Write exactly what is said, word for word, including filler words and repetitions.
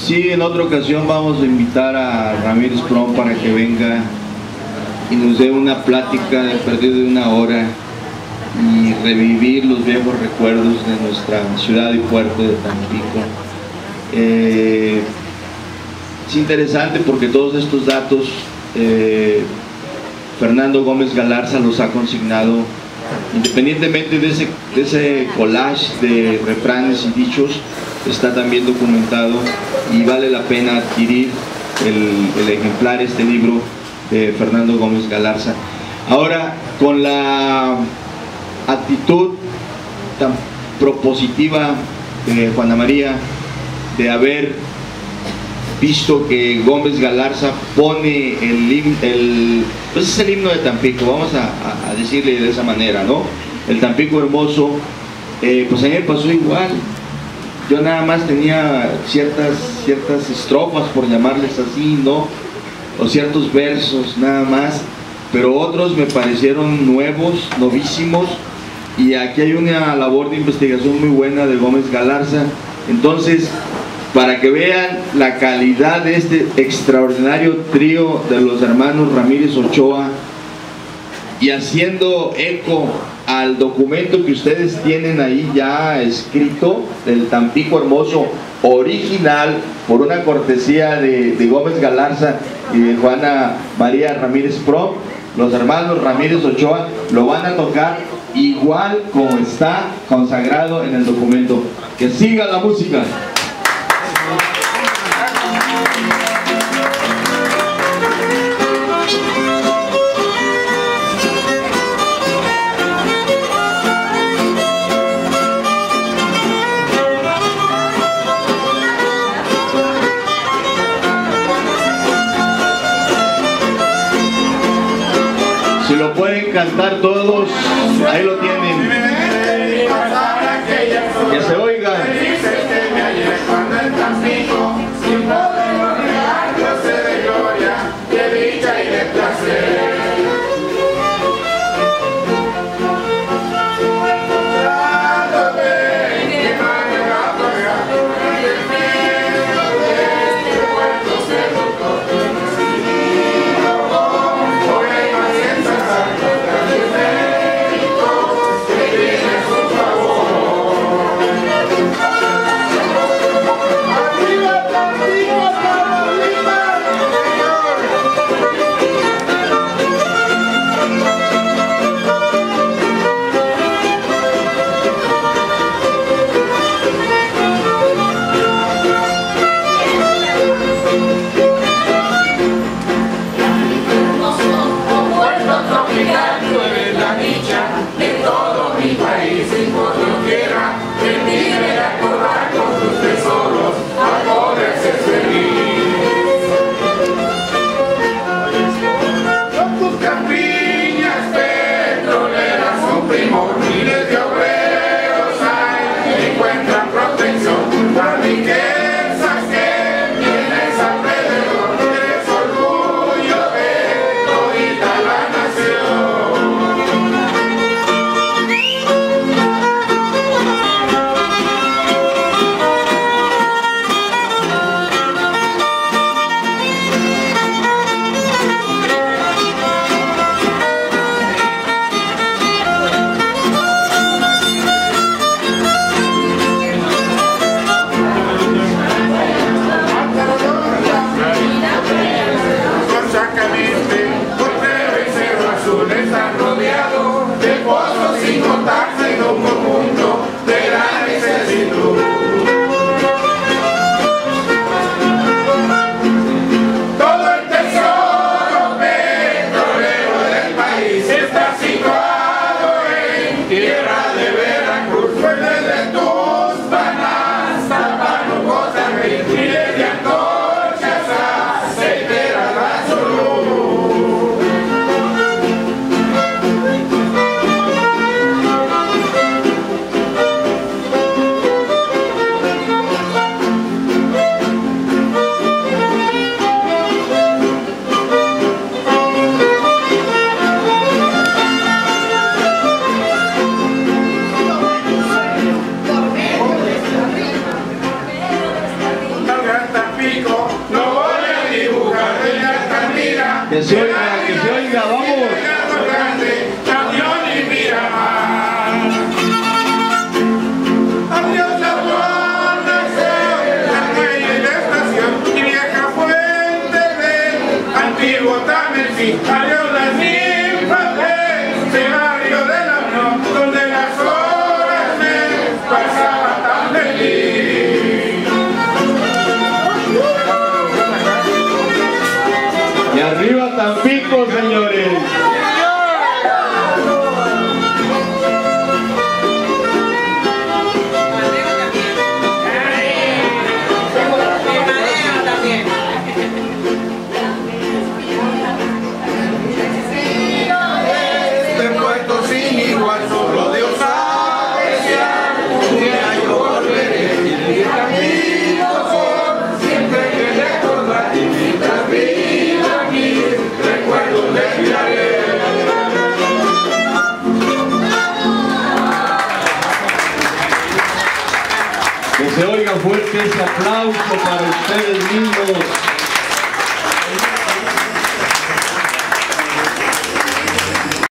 Sí, en otra ocasión vamos a invitar a Ramírez Prom para que venga y nos dé una plática de perdido de una hora y revivir los viejos recuerdos de nuestra ciudad y puerto de Tampico. Eh, es interesante porque todos estos datos eh, Fernando Gómez Galarza los ha consignado, independientemente de ese, de ese collage de refranes y dichos. Está también documentado y vale la pena adquirir el, el ejemplar, este libro de Fernando Gómez Galarza. Ahora, con la actitud tan propositiva de Juana María de haber visto que Gómez Galarza pone el, el pues es el himno de Tampico, vamos a, a, a decirle de esa manera, ¿no? El Tampico hermoso, eh, pues a mí me pasó igual. Yo nada más tenía ciertas, ciertas estrofas, por llamarles así, ¿no? O ciertos versos, nada más. Pero otros me parecieron nuevos, novísimos. Y aquí hay una labor de investigación muy buena de Gómez Galarza. Entonces, para que vean la calidad de este extraordinario trío de los hermanos Ramírez Ochoa, y haciendo eco al documento que ustedes tienen ahí ya escrito, del Tampico hermoso original, por una cortesía de, de Gómez Galarza y de Juana María Ramírez Prom, los hermanos Ramírez Ochoa lo van a tocar igual como está consagrado en el documento. Que siga la música. Si lo pueden cantar todos, ahí lo tienen. Que se oiga. Thank you. Tampico, lo voy a dibujar en la Altamira. Que se oiga, que se oiga, vamos. Camión y Miramar. Adiós la guarnición, la calle y la estación, y vieja fuente del antiguo Tamelcí. Adiós las ninfas de ese barrio de la Unión, donde las horas me pasaba tan feliz. Y arriba Tampico, señores. Que se oiga fuerte ese aplauso para ustedes mismos.